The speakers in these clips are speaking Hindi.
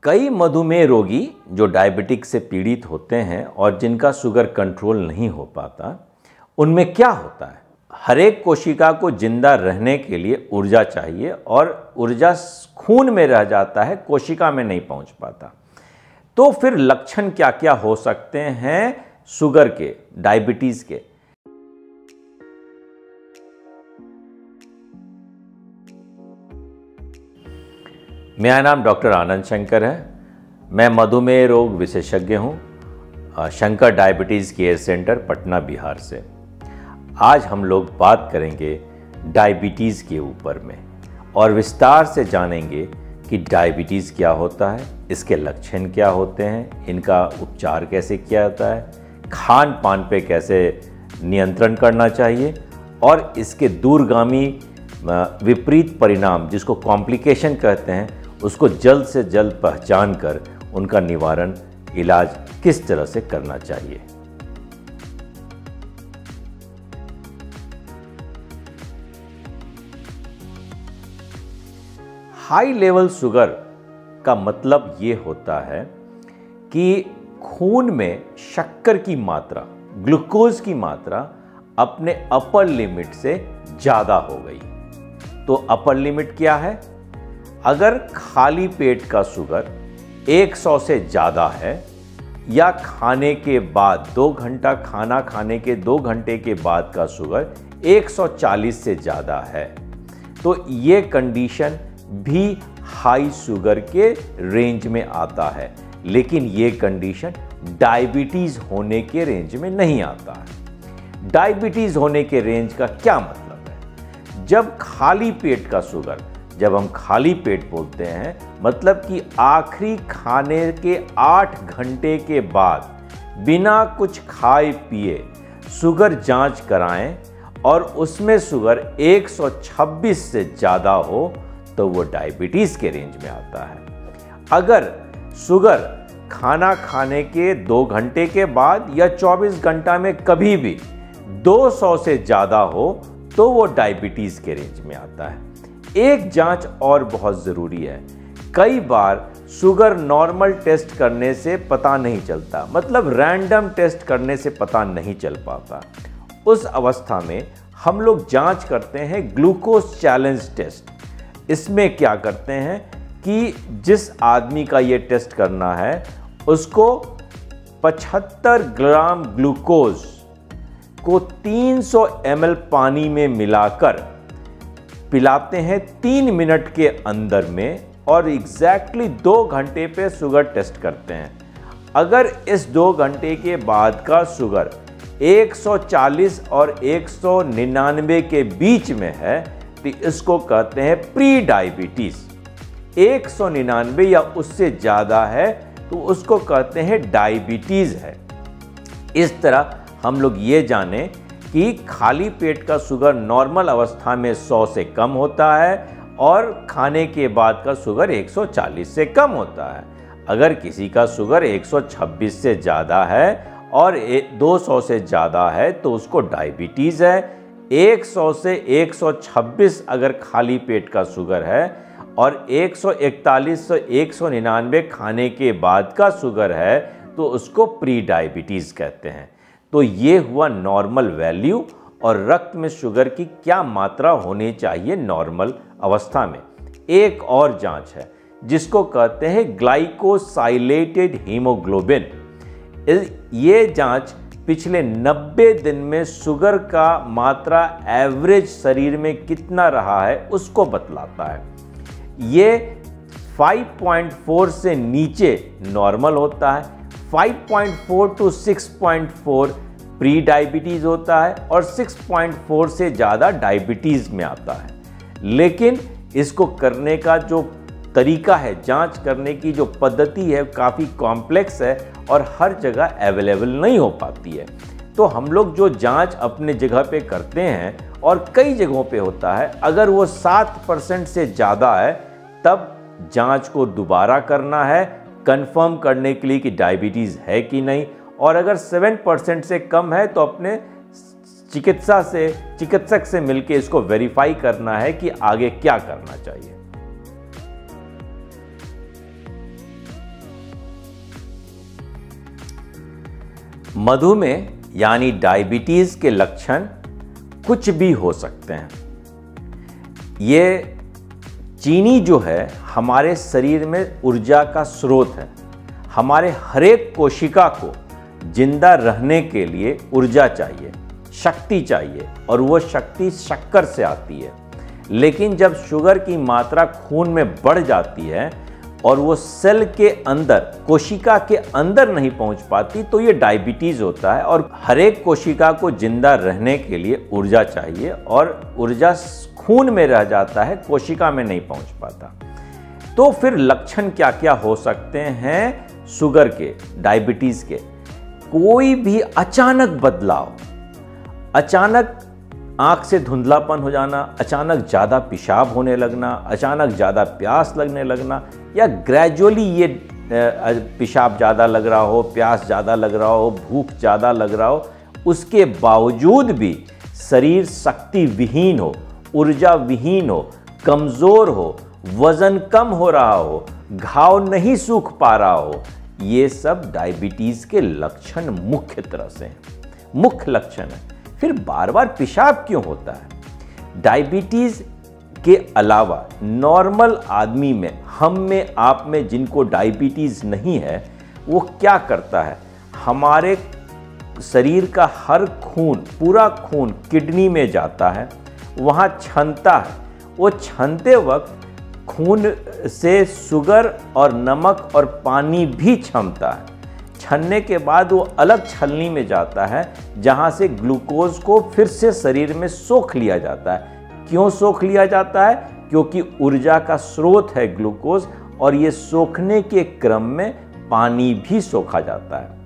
कई मधुमेह रोगी जो डायबिटिक से पीड़ित होते हैं और जिनका शुगर कंट्रोल नहीं हो पाता, उनमें क्या होता है? हर एक कोशिका को जिंदा रहने के लिए ऊर्जा चाहिए और ऊर्जा खून में रह जाता है, कोशिका में नहीं पहुंच पाता। तो फिर लक्षण क्या क्या हो सकते हैं शुगर के, डायबिटीज के? मेरा नाम डॉक्टर आनंद शंकर है। मैं मधुमेह रोग विशेषज्ञ हूँ, Shankar diabetes care centre, Patna, Bihar से। आज हम लोग बात करेंगे डायबिटीज़ के ऊपर में और विस्तार से जानेंगे कि डायबिटीज़ क्या होता है, इसके लक्षण क्या होते हैं, इनका उपचार कैसे किया जाता है, खान पान पे कैसे नियंत्रण करना चाहिए और इसके दूरगामी विपरीत परिणाम, जिसको कॉम्प्लिकेशन कहते हैं, उसको जल्द से जल्द पहचान कर उनका निवारण, इलाज किस तरह से करना चाहिए। हाई लेवल शुगर का मतलब ये होता है कि खून में शक्कर की मात्रा, ग्लूकोज की मात्रा अपने अपर लिमिट से ज़्यादा हो गई। तो अपर लिमिट क्या है? अगर खाली पेट का शुगर 100 से ज़्यादा है या खाने के बाद 2 घंटा, खाना खाने के 2 घंटे के बाद का शुगर 140 से ज़्यादा है, तो ये कंडीशन भी हाई शुगर के रेंज में आता है। लेकिन ये कंडीशन डायबिटीज़ होने के रेंज में नहीं आता है। डायबिटीज़ होने के रेंज का क्या मतलब है? जब खाली पेट का शुगर, जब हम खाली पेट बोलते हैं, मतलब कि आखिरी खाने के 8 घंटे के बाद बिना कुछ खाए पिए शुगर जांच कराएं और उसमें शुगर 126 से ज़्यादा हो, तो वो डायबिटीज़ के रेंज में आता है। अगर शुगर खाना खाने के 2 घंटे के बाद या 24 घंटा में कभी भी 200 से ज़्यादा हो, तो वो डायबिटीज़ के रेंज में आता है। एक जांच और बहुत ज़रूरी है। कई बार शुगर नॉर्मल टेस्ट करने से पता नहीं चलता, मतलब रैंडम टेस्ट करने से पता नहीं चल पाता। उस अवस्था में हम लोग जांच करते हैं ग्लूकोज चैलेंज टेस्ट। इसमें क्या करते हैं कि जिस आदमी का ये टेस्ट करना है, उसको 75 ग्राम ग्लूकोज को 300 ml पानी में मिलाकर पिलाते हैं 3 मिनट के अंदर में और एग्जैक्टली 2 घंटे पे शुगर टेस्ट करते हैं। अगर इस 2 घंटे के बाद का शुगर 140 और 199 के बीच में है, तो इसको कहते हैं प्री डायबिटीज। 199 या उससे ज़्यादा है तो उसको कहते हैं डायबिटीज़ है। इस तरह हम लोग ये जाने कि खाली पेट का शुगर नॉर्मल अवस्था में 100 से कम होता है और खाने के बाद का शुगर 140 से कम होता है। अगर किसी का शुगर 126 से ज़्यादा है और 200 से ज़्यादा है, तो उसको डायबिटीज़ है। 100 से 126 अगर खाली पेट का शुगर है और 141 से 199 खाने के बाद का शुगर है, तो उसको प्री डायबिटीज़ कहते हैं। तो ये हुआ नॉर्मल वैल्यू और रक्त में शुगर की क्या मात्रा होनी चाहिए नॉर्मल अवस्था में। एक और जांच है जिसको कहते हैं ग्लाइकोसाइलेटेड हीमोग्लोबिन। ये जांच पिछले 90 दिन में शुगर का मात्रा एवरेज शरीर में कितना रहा है उसको बतलाता है। ये 5.4 से नीचे नॉर्मल होता है, 5.4 to 6.4 प्री डायबिटीज़ होता है और 6.4 से ज़्यादा डायबिटीज़ में आता है। लेकिन इसको करने का जो तरीका है, जांच करने की जो पद्धति है, काफ़ी कॉम्प्लेक्स है और हर जगह अवेलेबल नहीं हो पाती है। तो हम लोग जो जांच अपने जगह पे करते हैं और कई जगहों पे होता है, अगर वो 7% से ज़्यादा है, तब जांच को दोबारा करना है कंफर्म करने के लिए कि डायबिटीज़ है कि नहीं। और अगर 7% से कम है तो अपने चिकित्सक से मिलकर इसको वेरीफाई करना है कि आगे क्या करना चाहिए। मधुमेह यानी डायबिटीज़ के लक्षण कुछ भी हो सकते हैं। ये चीनी जो है हमारे शरीर में ऊर्जा का स्रोत है। हमारे हरेक कोशिका को जिंदा रहने के लिए ऊर्जा चाहिए, शक्ति चाहिए, और वो शक्ति शक्कर से आती है। लेकिन जब शुगर की मात्रा खून में बढ़ जाती है और वो सेल के अंदर, कोशिका के अंदर नहीं पहुंच पाती, तो ये डायबिटीज़ होता है। और हर एक कोशिका को जिंदा रहने के लिए ऊर्जा चाहिए, और ऊर्जा खून में रह जाता है, कोशिका में नहीं पहुंच पाता। तो फिर लक्षण क्या क्या हो सकते हैं शुगर के, डायबिटीज़ के? कोई भी अचानक बदलाव, अचानक आँख से धुंधलापन हो जाना, अचानक ज़्यादा पेशाब होने लगना, अचानक ज़्यादा प्यास लगने लगना, या ग्रेजुअली ये पेशाब ज़्यादा लग रहा हो, प्यास ज़्यादा लग रहा हो, भूख ज़्यादा लग रहा हो, उसके बावजूद भी शरीर शक्ति विहीन हो, ऊर्जा विहीन हो, कमज़ोर हो, वज़न कम हो रहा हो, घाव नहीं सूख पा रहा हो, ये सब डायबिटीज़ के लक्षण मुख्य तरह से हैं, मुख्य लक्षण है। फिर बार बार पेशाब क्यों होता है? डायबिटीज़ के अलावा नॉर्मल आदमी में, हम में, आप में जिनको डायबिटीज़ नहीं है, वो क्या करता है? हमारे शरीर का हर खून, पूरा खून किडनी में जाता है, वहाँ छनता है। वो छनते वक्त खून से शुगर और नमक और पानी भी छनता है। छनने के बाद वो अलग छलनी में जाता है, जहाँ से ग्लूकोज को फिर से शरीर में सोख लिया जाता है। क्यों सोख लिया जाता है? क्योंकि ऊर्जा का स्रोत है ग्लूकोज, और ये सोखने के क्रम में पानी भी सोखा जाता है,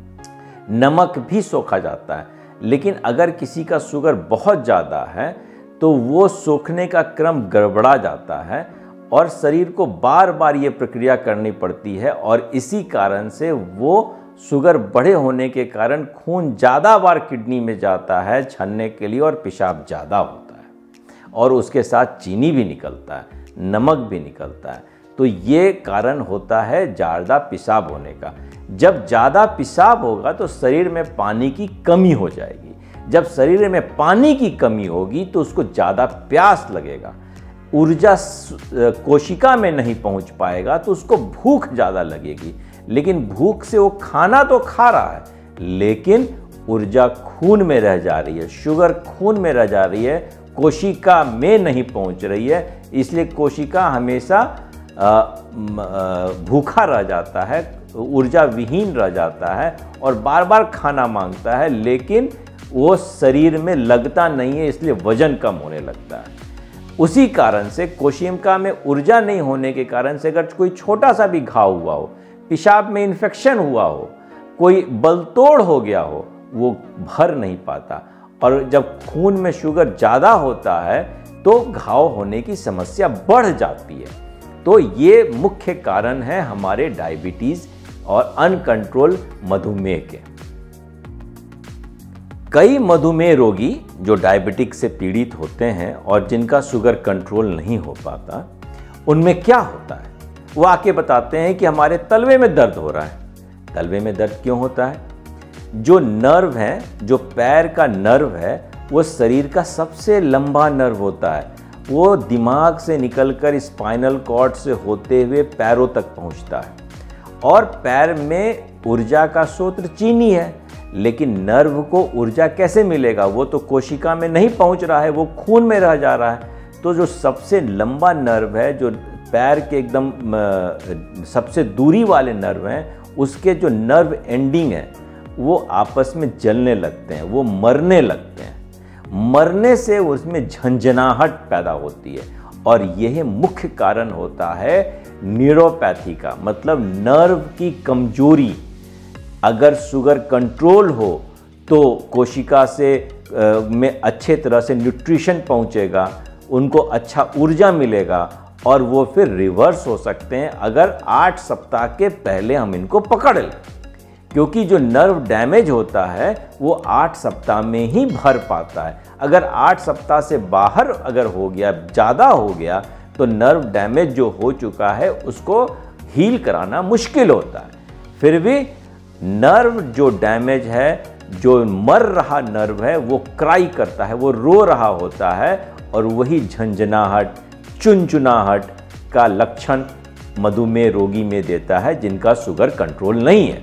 नमक भी सोखा जाता है। लेकिन अगर किसी का शुगर बहुत ज़्यादा है तो वो सोखने का क्रम गड़बड़ा जाता है, और शरीर को बार बार ये प्रक्रिया करनी पड़ती है, और इसी कारण से वो शुगर बढ़े होने के कारण खून ज़्यादा बार किडनी में जाता है छनने के लिए, और पेशाब ज़्यादा होता है, और उसके साथ चीनी भी निकलता है, नमक भी निकलता है। तो ये कारण होता है ज़्यादा पेशाब होने का। जब ज़्यादा पेशाब होगा तो शरीर में पानी की कमी हो जाएगी। जब शरीर में पानी की कमी होगी तो उसको ज़्यादा प्यास लगेगा, ऊर्जा कोशिका में नहीं पहुंच पाएगा, तो उसको भूख ज़्यादा लगेगी। लेकिन भूख से वो खाना तो खा रहा है, लेकिन ऊर्जा खून में रह जा रही है, शुगर खून में रह जा रही है, कोशिका में नहीं पहुंच रही है। इसलिए कोशिका हमेशा भूखा रह जाता है, ऊर्जा विहीन रह जाता है, और बार बार खाना मांगता है, लेकिन वो शरीर में लगता नहीं है, इसलिए वजन कम होने लगता है। उसी कारण से कोशिका में ऊर्जा नहीं होने के कारण से अगर कोई छोटा सा भी घाव हुआ हो, पेशाब में इन्फेक्शन हुआ हो, कोई बलतोड़ हो गया हो, वो भर नहीं पाता। और जब खून में शुगर ज़्यादा होता है तो घाव होने की समस्या बढ़ जाती है। तो ये मुख्य कारण है हमारे डायबिटीज़ और अनकंट्रोल मधुमेह के। कई मधुमेह रोगी जो डायबिटिक से पीड़ित होते हैं और जिनका शुगर कंट्रोल नहीं हो पाता, उनमें क्या होता है? वो आके बताते हैं कि हमारे तलवे में दर्द हो रहा है। तलवे में दर्द क्यों होता है? जो नर्व है, जो पैर का नर्व है, वो शरीर का सबसे लंबा नर्व होता है। वो दिमाग से निकलकर स्पाइनल कॉर्ड से होते हुए पैरों तक पहुंचता है, और पैर में ऊर्जा का स्रोत चीनी है। लेकिन नर्व को ऊर्जा कैसे मिलेगा? वो तो कोशिका में नहीं पहुंच रहा है, वो खून में रह जा रहा है। तो जो सबसे लंबा नर्व है, जो पैर के एकदम सबसे दूरी वाले नर्व हैं, उसके जो नर्व एंडिंग है वो आपस में जलने लगते हैं, वो मरने लगते हैं। मरने से उसमें झंझनाहट पैदा होती है, और यह मुख्य कारण होता है न्यूरोपैथी का, मतलब नर्व की कमजोरी। अगर शुगर कंट्रोल हो तो कोशिका से में अच्छे तरह से न्यूट्रिशन पहुंचेगा, उनको अच्छा ऊर्जा मिलेगा, और वो फिर रिवर्स हो सकते हैं अगर 8 सप्ताह के पहले हम इनको पकड़ लें। क्योंकि जो नर्व डैमेज होता है वो 8 सप्ताह में ही भर पाता है। अगर 8 सप्ताह से बाहर अगर हो गया, ज़्यादा हो गया, तो नर्व डैमेज जो हो चुका है उसको हील कराना मुश्किल होता है। फिर भी नर्व जो डैमेज है, जो मर रहा नर्व है, वो क्राई करता है, वो रो रहा होता है, और वही झंझनाहट, चुनचुनाहट का लक्षण मधुमेह रोगी में देता है जिनका शुगर कंट्रोल नहीं है।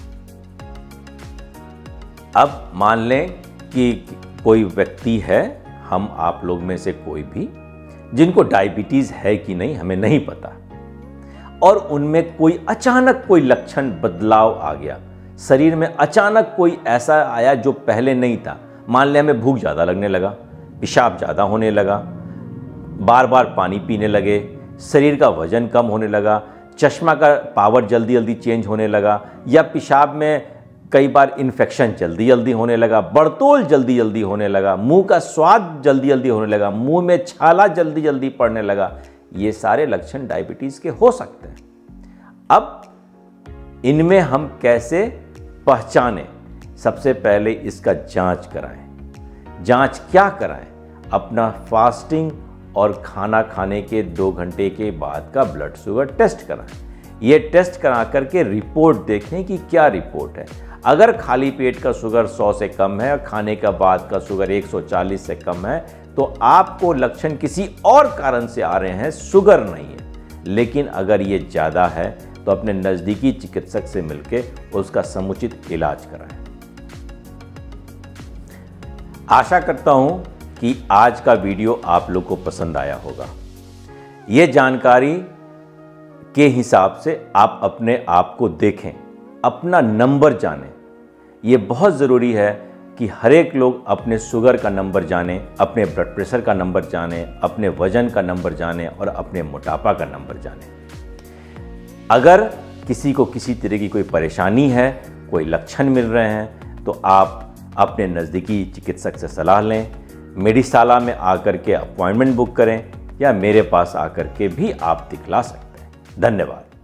अब मान लें कि कोई व्यक्ति है, हम आप लोग में से कोई भी, जिनको डायबिटीज है कि नहीं हमें नहीं पता, और उनमें कोई अचानक कोई लक्षण बदलाव आ गया, शरीर में अचानक कोई ऐसा आया जो पहले नहीं था। मान लें हमें भूख ज़्यादा लगने लगा, पेशाब ज़्यादा होने लगा, बार बार पानी पीने लगे, शरीर का वजन कम होने लगा, चश्मा का पावर जल्दी जल्दी चेंज होने लगा, या पेशाब में कई बार इन्फेक्शन जल्दी जल्दी होने लगा, बड़तोल जल्दी जल्दी होने लगा, मुंह का स्वाद जल्दी जल्दी होने लगा, मुंह में छाला जल्दी जल्दी पड़ने लगा। ये सारे लक्षण डायबिटीज़ के हो सकते हैं। अब इनमें हम कैसे पहचानें? सबसे पहले इसका जांच कराएं। जांच क्या कराएं? अपना फास्टिंग और खाना खाने के 2 घंटे के बाद का ब्लड शुगर टेस्ट कराएं। ये टेस्ट करा करके रिपोर्ट देखें कि क्या रिपोर्ट है। अगर खाली पेट का शुगर 100 से कम है और खाने का बाद का शुगर 140 से कम है, तो आपको लक्षण किसी और कारण से आ रहे हैं, शुगर नहीं है। लेकिन अगर ये ज़्यादा है तो अपने नज़दीकी चिकित्सक से मिलकर उसका समुचित इलाज कराएं। आशा करता हूं कि आज का वीडियो आप लोग को पसंद आया होगा। ये जानकारी के हिसाब से आप अपने आप को देखें, अपना नंबर जानें। ये बहुत ज़रूरी है कि हर एक लोग अपने शुगर का नंबर जानें, अपने ब्लड प्रेशर का नंबर जानें, अपने वजन का नंबर जानें और अपने मोटापा का नंबर जानें। अगर किसी को किसी तरह की कोई परेशानी है, कोई लक्षण मिल रहे हैं, तो आप अपने नज़दीकी चिकित्सक से सलाह लें। मेडिशाला में आकर के अपॉइंटमेंट बुक करें, या मेरे पास आकर के भी आप दिखला सकते हैं। धन्यवाद।